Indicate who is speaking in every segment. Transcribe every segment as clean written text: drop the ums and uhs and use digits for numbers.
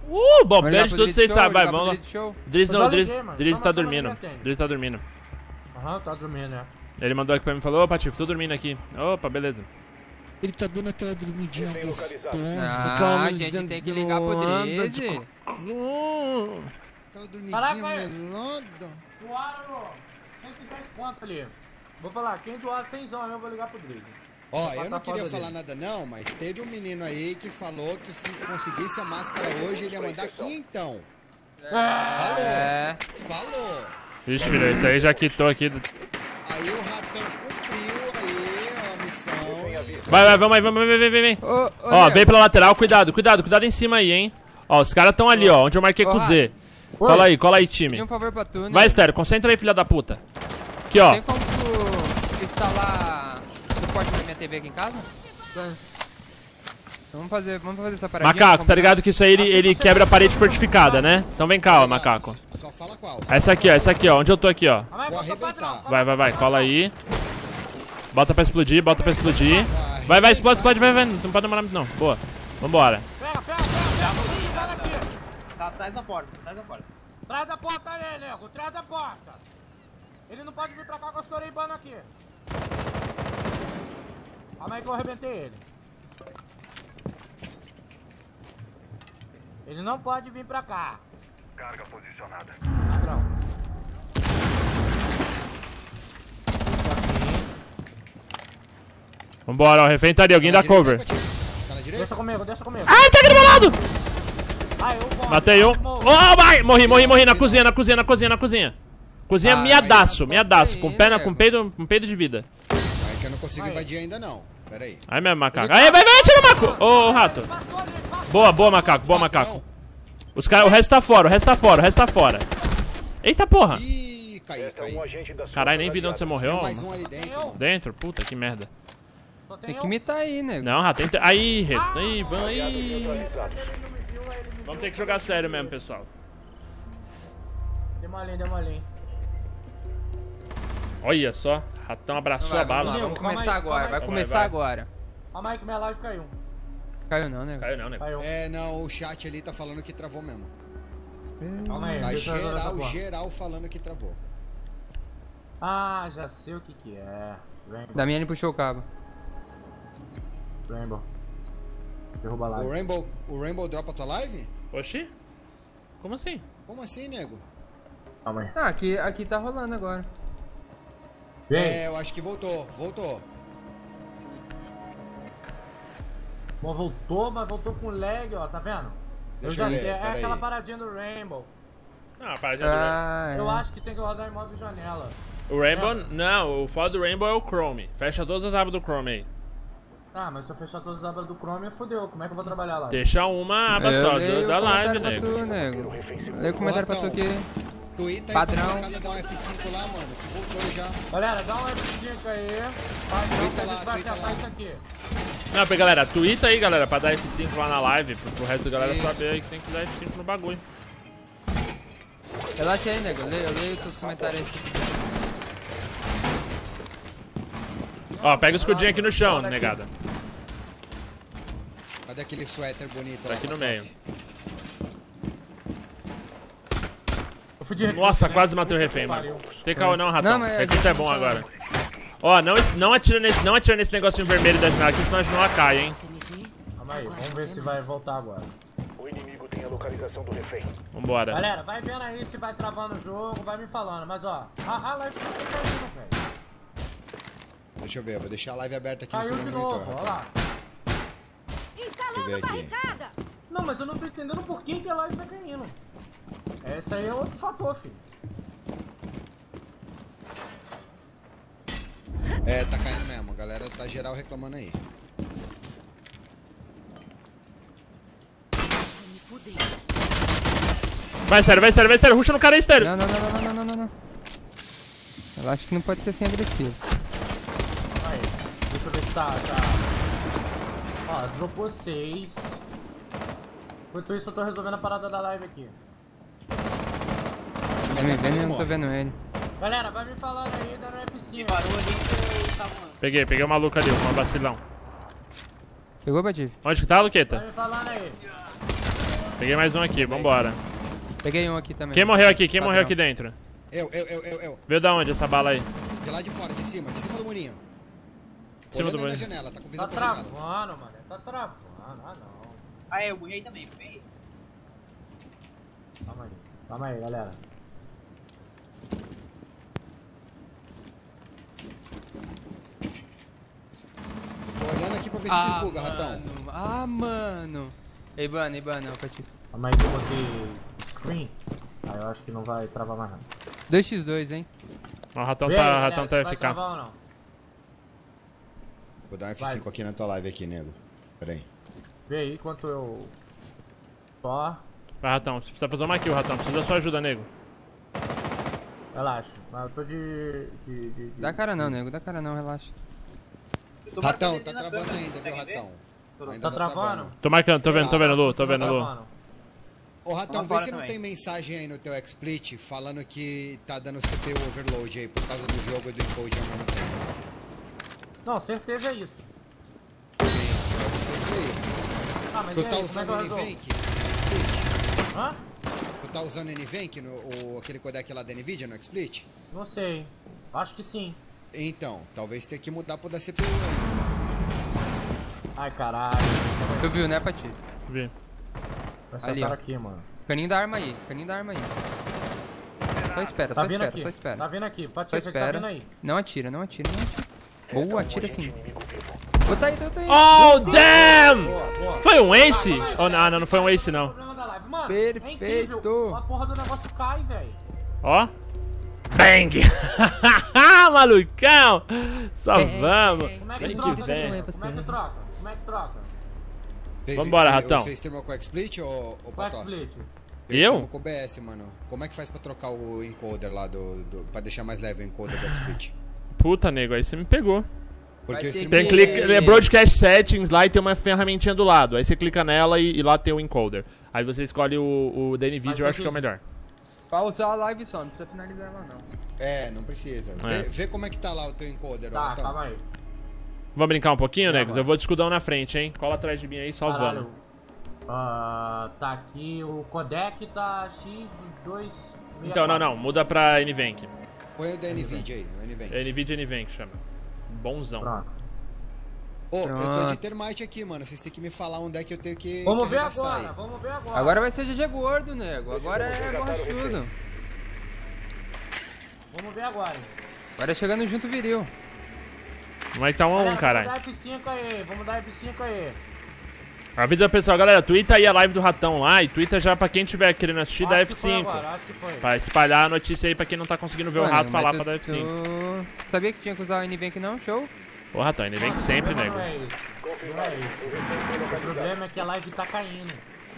Speaker 1: Bom, beijo de tudo, vocês sabem. Vai, vamos lá. Driz não, Driz tá dormindo. Driz tá dormindo.
Speaker 2: Aham, tá dormindo, né?
Speaker 1: Ele mandou aqui pra mim e falou: opa, Tiff, tô dormindo aqui. Opa, beleza.
Speaker 3: Ele tá dando aquela dormidinha gostosa.
Speaker 4: Ah, a gente tem que ligar pro Driz.
Speaker 3: Aquela dormidinha melada.
Speaker 2: Doaram 110 conto ali. Vou falar, quem doar 100 eu vou ligar pro Driz.
Speaker 3: Ó, eu não queria falar nada não, mas teve um menino aí que falou que se conseguisse a máscara hoje, ele ia mandar aqui então. Falou.
Speaker 1: Vixe, filho, isso aí já quitou aqui.
Speaker 3: Aí o ratão cumpriu aí a missão.
Speaker 1: Vai, vamos aí, vem. Ó, vem pela lateral, cuidado em cima aí, hein. Ó, os caras tão ali, ó, onde eu marquei com o Z. Cola aí, time.
Speaker 4: Um favor pra tu, né?
Speaker 1: Vai, Estéreo, concentra aí, filha da puta. Aqui, ó.
Speaker 4: Tem como tu instalar suporte na minha TV aqui em casa? Vamos fazer essa paradinha.
Speaker 1: Macaco, tá ligado que isso aí ele quebra a parede fortificada, né? Então vem cá, ó, macaco.
Speaker 3: Só fala qual.
Speaker 1: Essa aqui, ó, onde eu tô aqui, ó.
Speaker 3: Vou arrebentar.
Speaker 1: Vai, cola aí. Bota pra explodir. Vai, explode, vai. Não pode demorar muito, não. Boa. Vambora.
Speaker 2: Pega.
Speaker 5: Tá atrás da porta,
Speaker 2: Traz da porta aí, nego. Traz da porta. Ele não pode vir pra cá com as coreibanas aqui. Calma aí que eu arrebentei ele. Ele não pode vir pra cá.
Speaker 6: Carga posicionada.
Speaker 2: Ladrão.
Speaker 1: Vambora, ó, o refém tá ali, alguém dá cover.
Speaker 2: Deixa comigo.
Speaker 1: Ai, tá aqui do meu lado!
Speaker 2: Ai, eu vou.
Speaker 1: Matei um. Oh, vai! Morri na cozinha. Cozinha miadaço. Com peido de vida.
Speaker 3: É que eu não consigo invadir ainda não. Pera aí.
Speaker 1: Aí mesmo, macaco. Aí, vai, tira o macaco! Ô, rato. Boa, macaco. Os caras, o resto tá fora. Eita porra!
Speaker 3: Ih, caiu.
Speaker 1: Caralho, nem vi de onde você morreu,
Speaker 3: Mais
Speaker 1: mano.
Speaker 3: um ali dentro.
Speaker 1: Dentro? Puta, que merda.
Speaker 4: Tem que imitar aí, nego.
Speaker 1: Não, rato, entra. Aí, Reto. Aí, vai. Vamos ter que jogar sério mesmo, pessoal.
Speaker 2: Deu molinho.
Speaker 1: Olha só, ratão abraçou a bala.
Speaker 4: Vamos começar agora, vai começar agora.
Speaker 2: Calma aí que minha live caiu.
Speaker 4: Caiu não, nego.
Speaker 1: Caiu não, né?
Speaker 3: É, não, o chat ali tá falando que travou mesmo.
Speaker 2: Calma aí.
Speaker 3: Tá
Speaker 2: deixa eu jogar essa porra.
Speaker 3: geral falando que travou.
Speaker 2: Ah, já sei o que é.
Speaker 4: Damiani puxou o cabo.
Speaker 2: Rainbow. Derruba a live.
Speaker 3: O Rainbow dropa a tua live?
Speaker 1: Oxi? Como assim?
Speaker 3: Como assim, nego?
Speaker 2: Calma aí.
Speaker 4: Ah, aqui tá rolando agora.
Speaker 2: Vem.
Speaker 3: É, eu acho que voltou.
Speaker 2: Bom, voltou, mas voltou com lag, ó, tá vendo?
Speaker 3: Deixa eu ver,
Speaker 2: sei, é
Speaker 3: peraí.
Speaker 2: aquela paradinha do Rainbow.
Speaker 1: Ah, paradinha
Speaker 2: Eu acho que tem que rodar em modo janela.
Speaker 1: do Rainbow. Não, o foda do Rainbow é o Chrome. Fecha todas as abas do Chrome aí.
Speaker 2: Ah, mas se eu fechar todas as abas do Chrome, fodeu. Como é que eu vou trabalhar lá?
Speaker 1: Deixa uma aba só da live, nego.
Speaker 4: Lê o comentário pra tu aqui.
Speaker 3: Twitter
Speaker 4: Padrão.
Speaker 3: aí, pra dar um F5 lá, mano, que voltou já.
Speaker 2: Galera, dá um F5 aí. Vai,
Speaker 3: Twitter
Speaker 2: a
Speaker 3: lá,
Speaker 2: gente vai
Speaker 3: Twitter
Speaker 2: acertar
Speaker 3: lá.
Speaker 2: isso aqui.
Speaker 1: Não, pra galera, twitta aí, galera, pra dar F5 lá na live, pro resto da galera saber aí que tem que dar F5 no bagulho.
Speaker 4: Relaxa aí, nego. Eu leio os teus comentários aí.
Speaker 1: Ó, pega o escudinho aqui no chão, negada.
Speaker 3: Cadê aquele suéter bonito
Speaker 1: Tá
Speaker 3: lá?
Speaker 1: aqui no meio.
Speaker 2: Eu fui de
Speaker 1: Nossa, quase matei o refém, mano. Tem caô não, ratão.
Speaker 4: Não, mas
Speaker 1: Aqui isso é bom agora. Ó, não atira nesse negocinho vermelho da janela aqui, senão a gente não cai, hein.
Speaker 2: Calma aí, vamos ver se vai voltar agora.
Speaker 6: O inimigo tem a localização do refém.
Speaker 1: Vambora.
Speaker 2: Galera, vai vendo aí se vai travando o jogo, vai me falando. Mas ó, a live tá caindo, velho.
Speaker 3: Deixa eu ver, vou deixar a live aberta aqui no
Speaker 2: Caiu
Speaker 3: seu
Speaker 2: de
Speaker 3: monitor.
Speaker 2: novo, ó lá.
Speaker 3: Deixa eu ver aqui.
Speaker 2: Não, mas eu não tô entendendo por que a live tá caindo. Esse aí é outro fator, filho.
Speaker 3: É, tá caindo mesmo, a galera tá geral reclamando aí.
Speaker 1: Vai, sério, ruxa no cara aí, sério.
Speaker 4: Não. Eu acho que não pode ser assim agressivo.
Speaker 2: Aí, deixa eu ver se tá. Ó, dropou 6. Enquanto isso eu tô resolvendo a parada da live aqui.
Speaker 4: Tá me vendo e eu não tô vendo ele.
Speaker 2: Galera, vai me falando aí, dando F5.
Speaker 5: Parou ali que tava.
Speaker 1: Peguei o maluco ali, um vacilão.
Speaker 4: Pegou, Batif?
Speaker 1: Onde que tá, Luqueta?
Speaker 2: Vai me falando aí.
Speaker 1: Peguei mais um aqui, vambora.
Speaker 4: Peguei um aqui também.
Speaker 1: Quem morreu aqui? Quem
Speaker 4: Padrão.
Speaker 1: morreu aqui dentro?
Speaker 3: Eu.
Speaker 1: Veio da onde essa bala aí?
Speaker 3: De lá de fora, de cima do murinho.
Speaker 1: De cima do
Speaker 3: Olhando aí na
Speaker 1: murinho.
Speaker 3: janela, tá com
Speaker 2: Tá
Speaker 3: visão congelada.
Speaker 2: travando, mano. Tá travando. Ah, não.
Speaker 5: Ah, é, eu morri também, morri.
Speaker 2: Calma aí, galera.
Speaker 3: Tô olhando aqui pra ver se desbuga, ratão.
Speaker 4: Mano. Ei, Bana, Alpati.
Speaker 2: Calma aí que eu botei screen. Aí eu acho que não vai travar mais nada.
Speaker 4: 2x2, hein?
Speaker 1: Ó, o ratão
Speaker 2: Vê aí,
Speaker 1: tá
Speaker 2: galera, se vai
Speaker 1: FK.
Speaker 2: travar ou não.
Speaker 3: Vou dar um F5
Speaker 2: Vai.
Speaker 3: aqui na tua live aqui, nego. Pera aí.
Speaker 2: Vê aí enquanto eu... Só...
Speaker 1: Vai, ratão. Você precisa fazer uma kill, ratão. Precisa da sua ajuda, nego.
Speaker 2: Relaxa. Mas eu tô de...
Speaker 4: Dá cara não, nego. Dá cara não, relaxa.
Speaker 5: Eu tô
Speaker 3: Ratão,
Speaker 5: marcando
Speaker 3: tá
Speaker 5: ele na
Speaker 3: travando
Speaker 5: câmera,
Speaker 3: ainda, viu,
Speaker 5: consegue ver?
Speaker 3: ratão? Ainda
Speaker 2: Tá travando?
Speaker 1: Tô marcando, tô vendo, Lu, tô vendo, Lu.
Speaker 2: Travando.
Speaker 3: Ô, ratão,
Speaker 5: Vamos
Speaker 3: vê
Speaker 5: fora
Speaker 3: se não
Speaker 5: também.
Speaker 3: tem mensagem aí no teu XSplit falando que tá dando CPU overload aí por causa do jogo e do encode ao mesmo tempo.
Speaker 2: Não, certeza é isso.
Speaker 3: Sim, deve ser isso aí.
Speaker 2: Ah, mas
Speaker 3: Tu
Speaker 2: e
Speaker 3: tá
Speaker 2: aí, como é que
Speaker 3: usando
Speaker 2: eu
Speaker 3: o
Speaker 2: resolvo?
Speaker 3: NVENC?
Speaker 2: Hã?
Speaker 3: Tu tá usando o NVENC, aquele codec lá da NVIDIA no XSplit?
Speaker 2: Não sei. Acho que sim.
Speaker 3: Então, talvez tenha que mudar pro da CPU aí.
Speaker 2: Ai, caralho.
Speaker 4: Tu viu, né, Pati?
Speaker 1: Vi.
Speaker 2: Vai ser
Speaker 4: Ali,
Speaker 2: o cara
Speaker 4: ó.
Speaker 2: aqui, mano.
Speaker 4: Caninho da arma aí. Só espera,
Speaker 2: Tá
Speaker 4: só
Speaker 2: vindo
Speaker 4: espera,
Speaker 2: aqui.
Speaker 4: só espera.
Speaker 2: Tá vindo aqui. Pode
Speaker 4: Só
Speaker 2: ser que tá
Speaker 4: espera.
Speaker 2: vindo aí.
Speaker 4: Não atira. Boa, atira sim. Bota aí.
Speaker 1: Oh, damn!
Speaker 2: Boa.
Speaker 1: Foi um ace? Oh, não foi um ace, não.
Speaker 2: Problema da live. Mano,
Speaker 4: Perfeito.
Speaker 2: é incrível. A porra do negócio cai, velho.
Speaker 1: Ó. Bang! Malucão! Só vamos.
Speaker 2: Como é que
Speaker 1: Vem
Speaker 2: troca?
Speaker 1: que
Speaker 2: Como
Speaker 1: vem.
Speaker 2: é que troca? Como é que troca?
Speaker 1: Vambora, ratão.
Speaker 3: Você streamou com o XSplit ou
Speaker 2: Qual é que
Speaker 3: Patof?
Speaker 2: split?
Speaker 1: Eu?
Speaker 3: streamo com o OBS, mano. Como é que faz pra trocar o encoder lá pra deixar mais leve o encoder do XSplit?
Speaker 1: Puta, nego, aí você me pegou.
Speaker 3: Porque eu
Speaker 4: ter
Speaker 3: streamo
Speaker 1: Tem
Speaker 3: com
Speaker 1: clique,
Speaker 3: OBS.
Speaker 1: é Broadcast Settings lá e tem uma ferramentinha do lado. Aí você clica nela e lá tem o encoder. Aí você escolhe o da NVIDIA, eu acho que é o melhor.
Speaker 4: Pausar a live só, não precisa finalizar ela não.
Speaker 3: É, não precisa.
Speaker 1: É.
Speaker 3: Vê como é que tá lá o teu encoder, ó,
Speaker 2: Tá,
Speaker 3: ratão.
Speaker 2: calma aí.
Speaker 1: Vamos brincar um pouquinho,
Speaker 2: Tá,
Speaker 1: negos?
Speaker 2: vai.
Speaker 1: Eu vou de escudão na frente, hein? Cola atrás de mim aí, só
Speaker 2: Caralho.
Speaker 1: usando.
Speaker 2: Tá aqui, o codec tá X2...
Speaker 1: Então, não, muda pra NVENC.
Speaker 3: Põe o da NVIDIA aí, o NVENC.
Speaker 1: É NVIDIA NVENC, chama. Bonzão.
Speaker 2: Pronto.
Speaker 3: Ô, eu tô de
Speaker 4: Pronto.
Speaker 3: termite aqui, mano. Vocês têm que me falar onde é que eu tenho que
Speaker 2: Vamos ver
Speaker 3: arregaçar
Speaker 2: agora,
Speaker 3: aí.
Speaker 2: vamos ver agora.
Speaker 4: Agora vai ser GG gordo, nego. Agora é borrachudo.
Speaker 2: Vamos ver agora.
Speaker 4: Agora é chegando junto viril.
Speaker 1: Como é que tá 1 a 1, caralho?
Speaker 2: Vamos dar F5 aí, vamos dar F5 aí.
Speaker 1: Avisa o pessoal, galera, twitta aí a live do ratão lá e twitta já pra quem tiver querendo assistir, dá
Speaker 2: Acho que foi
Speaker 1: F5.
Speaker 2: agora, acho que foi.
Speaker 1: Pra espalhar a notícia aí pra quem não tá conseguindo ver o
Speaker 4: Mano,
Speaker 1: rato
Speaker 4: mas
Speaker 1: falar
Speaker 4: tu-
Speaker 1: pra dar F5.
Speaker 4: tu sabia que tinha que usar o NVENC não? Show?
Speaker 1: Ô, ratão, NVENC sempre,
Speaker 2: Não,
Speaker 1: nego.
Speaker 2: não é isso. Não é isso. O problema é que a live tá caindo.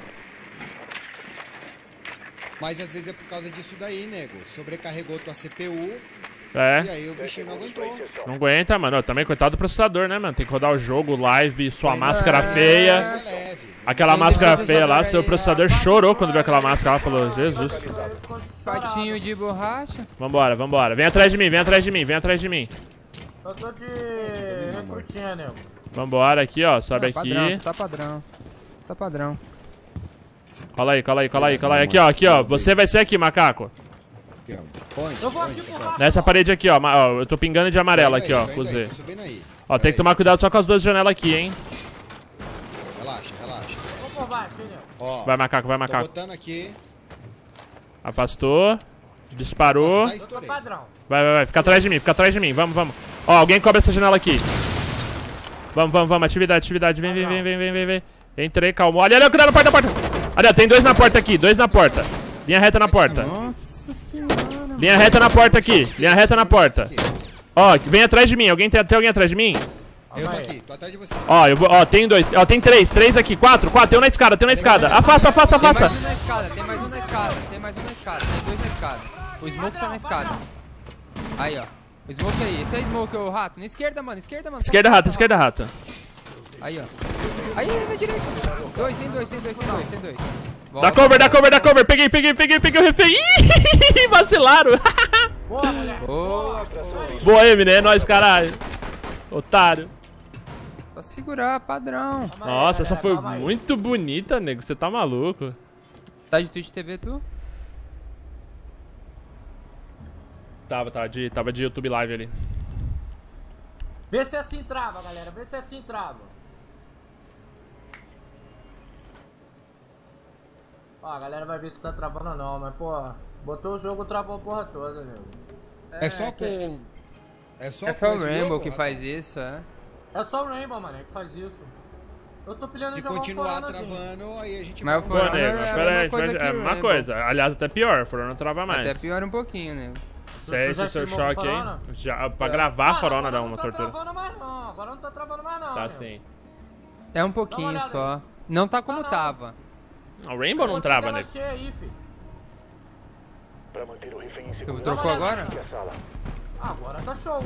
Speaker 3: Mas às vezes é por causa disso daí, nego. Sobrecarregou tua CPU e
Speaker 1: É,
Speaker 3: aí o bichinho não aguentou.
Speaker 1: não aguenta, mano. Também coitado do processador, né, mano? Tem que rodar o jogo, live, sua
Speaker 3: Ainda
Speaker 1: máscara
Speaker 3: é
Speaker 1: feia.
Speaker 3: leve.
Speaker 1: Aquela
Speaker 4: Tem
Speaker 1: máscara
Speaker 4: que
Speaker 1: feia lá,
Speaker 4: processador
Speaker 1: seu
Speaker 4: aí,
Speaker 1: processador chorou quando viu aquela máscara lá, falou, Jesus.
Speaker 4: Patinho de borracha.
Speaker 1: Vambora. Vem atrás de mim, vem atrás de mim.
Speaker 2: Eu tô de recrutinha, nego.
Speaker 1: Vambora aqui, ó, sobe
Speaker 4: Padrão,
Speaker 1: aqui.
Speaker 4: Tá padrão.
Speaker 1: Cola aí. Aqui, ó. Você vai ser aqui, macaco.
Speaker 3: Aqui, ó. Onde?
Speaker 2: Eu vou aqui
Speaker 3: Onde
Speaker 2: pro
Speaker 3: você
Speaker 2: rato.
Speaker 1: Nessa parede aqui, ó. Eu tô pingando de amarelo
Speaker 3: Tô
Speaker 1: aqui,
Speaker 3: indo
Speaker 1: ó,
Speaker 3: aí,
Speaker 1: com
Speaker 3: tô
Speaker 1: o
Speaker 3: indo aí,
Speaker 1: Z.
Speaker 3: tô subindo aí.
Speaker 1: Ó, tem
Speaker 3: Pera
Speaker 1: que tomar cuidado só com as duas janelas aqui, hein.
Speaker 3: Relaxa.
Speaker 2: Vou por baixo, hein, nego.
Speaker 3: Ó,
Speaker 1: Vai, macaco.
Speaker 3: tô botando aqui.
Speaker 1: Afastou. Disparou.
Speaker 3: Nossa, tá,
Speaker 2: Eu tô
Speaker 3: estourei.
Speaker 2: padrão.
Speaker 1: Vai. Fica atrás de mim. Vamos. Ó, alguém cobre essa janela aqui. Vamos. Atividade. Vem. Entrei, calma. Olha, cuidado na porta. Olha, tem dois na porta aqui. Linha reta na porta.
Speaker 4: Nossa senhora.
Speaker 1: Linha reta na porta. Ó, vem atrás de mim. Tem alguém atrás de mim?
Speaker 3: Eu tô aqui, tô atrás de você.
Speaker 1: Ó, ó, tem dois. Ó, tem três aqui. Quatro. Tem um na escada. Afasta.
Speaker 4: Tem mais um na escada. Tem dois na escada. O Smoke tá na escada. Aí, ó. O Smoke aí. Esse é Smoke, o rato. Na esquerda, mano.
Speaker 1: Esquerda rata.
Speaker 4: Aí, ó. Aí, na direita. Tem dois.
Speaker 1: Dá cover. Peguei o refém. Ih, vacilaram.
Speaker 2: Boa, moleque.
Speaker 4: Boa.
Speaker 1: Boa, Eminem, é nóis, caralho. Otário.
Speaker 4: Só segurar, padrão.
Speaker 2: Calma aí,
Speaker 1: Nossa, essa
Speaker 2: galera,
Speaker 1: foi
Speaker 2: calma aí.
Speaker 1: muito bonita, nego. Você tá maluco.
Speaker 4: Tá de Twitch TV, tu?
Speaker 1: Tava de YouTube Live ali.
Speaker 2: Vê se assim trava, galera. Vê se assim trava. Ó, a galera vai ver se tá travando ou não, mas, pô, botou o jogo, travou a porra toda, nego.
Speaker 3: É só com...
Speaker 4: É só
Speaker 3: com
Speaker 4: o
Speaker 3: esse
Speaker 4: Rainbow
Speaker 3: jogo,
Speaker 4: que
Speaker 3: rapaz?
Speaker 4: faz isso, é.
Speaker 2: É só o Rainbow, mano, que faz isso. Eu tô pilhando
Speaker 3: Se
Speaker 2: em jogar um
Speaker 3: continuar
Speaker 2: Foranozinho.
Speaker 3: travando, aí a gente
Speaker 4: Mas o
Speaker 1: Pô,
Speaker 4: Forano
Speaker 1: nego,
Speaker 4: é a
Speaker 1: espera
Speaker 4: mesma
Speaker 1: aí,
Speaker 4: coisa que
Speaker 1: é a
Speaker 4: o
Speaker 1: mesma
Speaker 4: Rainbow.
Speaker 1: coisa. Aliás, até pior, o Forno não trava mais.
Speaker 4: Até piora um pouquinho, nego.
Speaker 1: Se é
Speaker 2: Tu
Speaker 1: esse
Speaker 2: já
Speaker 1: o seu
Speaker 2: streamou com
Speaker 1: choque aí,
Speaker 2: Forona?
Speaker 1: já, pra gravar a Forona
Speaker 2: agora
Speaker 1: dá
Speaker 2: não
Speaker 1: uma
Speaker 2: tá
Speaker 1: tortura.
Speaker 2: travando mais não, agora não tá travando mais não.
Speaker 1: Tá
Speaker 2: nego.
Speaker 1: sim.
Speaker 4: É um
Speaker 2: Dá uma
Speaker 4: pouquinho
Speaker 2: olhada
Speaker 4: só. Não tá como
Speaker 2: não.
Speaker 4: tava.
Speaker 1: Não, o Rainbow não
Speaker 2: Bota a
Speaker 1: trava,
Speaker 2: tela
Speaker 1: nego.
Speaker 2: cheia aí, fi.
Speaker 6: Para manter o refém em
Speaker 4: Tu
Speaker 6: segurança.
Speaker 4: trocou agora?
Speaker 6: Aqui a sala.
Speaker 2: Agora tá show.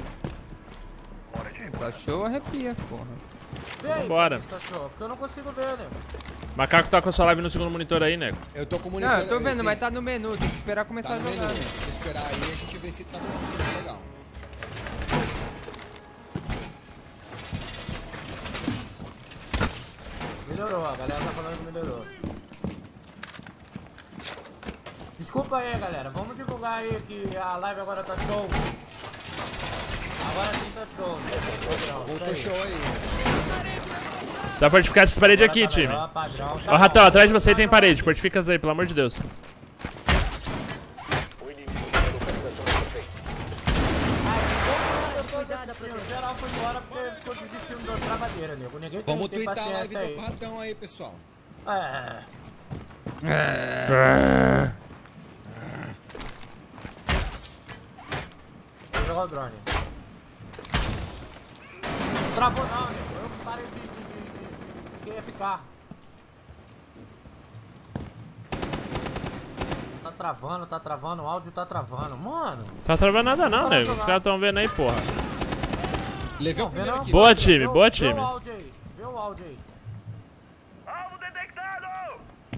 Speaker 4: Tá show, arrepia, porra.
Speaker 2: Vê aí,
Speaker 1: Vambora.
Speaker 2: pra ver se tá show, porque eu não consigo ver, nego.
Speaker 1: Macaco tá com a sua live no segundo monitor aí, nego.
Speaker 3: Eu tô com o monitor...
Speaker 4: Não, eu tô vendo,
Speaker 3: esse-
Speaker 4: mas tá no menu, tem que esperar começar
Speaker 3: Tá
Speaker 4: a
Speaker 3: no
Speaker 4: jogar,
Speaker 3: menu.
Speaker 4: né?
Speaker 3: Vou esperar aí, a gente vê se tá funcionando legal.
Speaker 2: Melhorou, a galera tá falando que melhorou. Desculpa aí, galera. Vamos divulgar aí que a live agora tá show. Agora sim tá show.
Speaker 3: Voltou show aí.
Speaker 1: Dá pra fortificar essas paredes aqui, time. Ó, Ratão, atrás de você tem parede. Fortifica as aí, pelo amor de Deus.
Speaker 6: O inimigo tem a localização do refém.
Speaker 2: O geral foi embora porque ficou desistindo da travadeira, nego. Ninguém
Speaker 3: Vamos
Speaker 2: tem
Speaker 3: twittar a live
Speaker 2: paciência
Speaker 3: do
Speaker 2: aí.
Speaker 3: Ratão aí, pessoal.
Speaker 2: É. Vou jogar o drone. Não travou não, nego. Eu parei de ficar. Tá travando, o áudio tá travando. Mano,
Speaker 1: Tá travando nada não, nego. Os caras tão vendo aí, porra.
Speaker 3: Levei o
Speaker 2: não, vê
Speaker 3: primeiro
Speaker 2: não.
Speaker 3: aqui.
Speaker 1: Boa, time, boa,
Speaker 2: Vê
Speaker 1: time.
Speaker 2: o áudio aí, vê o áudio aí.
Speaker 6: Alvo detectado!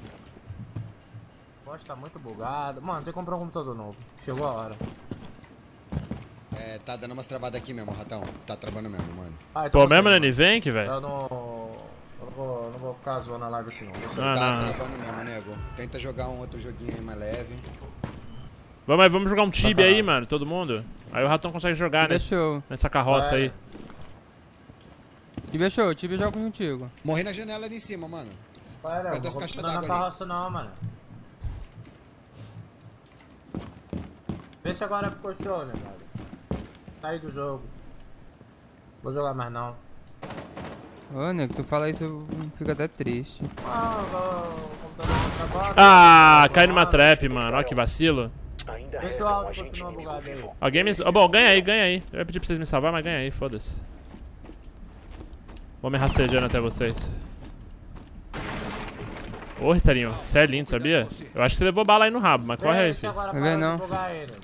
Speaker 2: O áudio tá muito bugado. Mano, tem que comprar um computador novo. Chegou a hora.
Speaker 3: É, tá dando umas travadas aqui mesmo, Ratão. Tá travando mesmo, mano.
Speaker 2: Ah, então
Speaker 1: Pô,
Speaker 2: você,
Speaker 1: mesmo,
Speaker 2: mano.
Speaker 1: Nani? Vem que, velho.
Speaker 2: Eu não vou ficar zoando a live assim não. Deixa eu-
Speaker 1: Ah,
Speaker 3: Tá
Speaker 1: não.
Speaker 3: travando mesmo, nego. Tenta jogar um outro joguinho aí mais leve.
Speaker 1: Vamos jogar um Tibia aí, mano, todo mundo. Aí o Ratão consegue jogar, né?
Speaker 4: Tibia show.
Speaker 1: Nessa carroça aí.
Speaker 4: Tibia show, Tibia joga contigo.
Speaker 3: Morri na janela ali em cima, mano.
Speaker 2: Vai, Léo,
Speaker 3: Perde
Speaker 2: não
Speaker 3: as
Speaker 2: vou
Speaker 3: caixas
Speaker 2: continuar na
Speaker 3: d'água ali.
Speaker 2: carroça não, mano. Vê se agora ficou show, né, velho? Saí do jogo. Vou jogar mais não.
Speaker 4: Ô, nego, tu fala isso, eu fico até triste.
Speaker 2: O computador tá travado.
Speaker 1: Ah, cai numa trap, mano. Ó que vacilo.
Speaker 6: Ainda
Speaker 2: Vê se
Speaker 6: resta
Speaker 2: o
Speaker 6: um
Speaker 2: áudio
Speaker 6: agente
Speaker 2: continua
Speaker 6: inimigo
Speaker 2: bugado aí.
Speaker 6: vivo.
Speaker 1: Alguém me... Ó, bom, ganha aí. Eu ia pedir pra vocês me salvar, mas ganha aí, foda-se. Vou me rastejando até vocês. Ô, Ristarinho, você é lindo, sabia? Eu acho que você levou bala aí no rabo, mas corre aí,
Speaker 2: Vê se
Speaker 1: filho.
Speaker 2: agora
Speaker 4: Vai
Speaker 2: para
Speaker 4: ver,
Speaker 2: de
Speaker 4: não.
Speaker 2: bugar ele.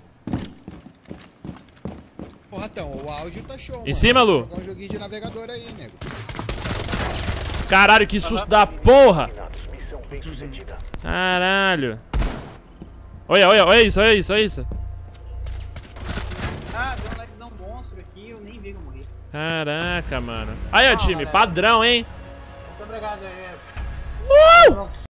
Speaker 3: Ô, Ratão, o áudio tá show,
Speaker 1: Em cima, Lu.
Speaker 3: Vou jogar um joguinho de navegador aí, nego.
Speaker 1: Caralho, que susto da porra!
Speaker 6: Eliminados. Missão bem sucedida.
Speaker 1: Caralho. Olha isso.
Speaker 5: Ah, deu um lagzão monstro aqui, eu nem vi que eu morri.
Speaker 1: Caraca, mano. Aí, ó, time, padrão, hein?
Speaker 2: Muito obrigado aí.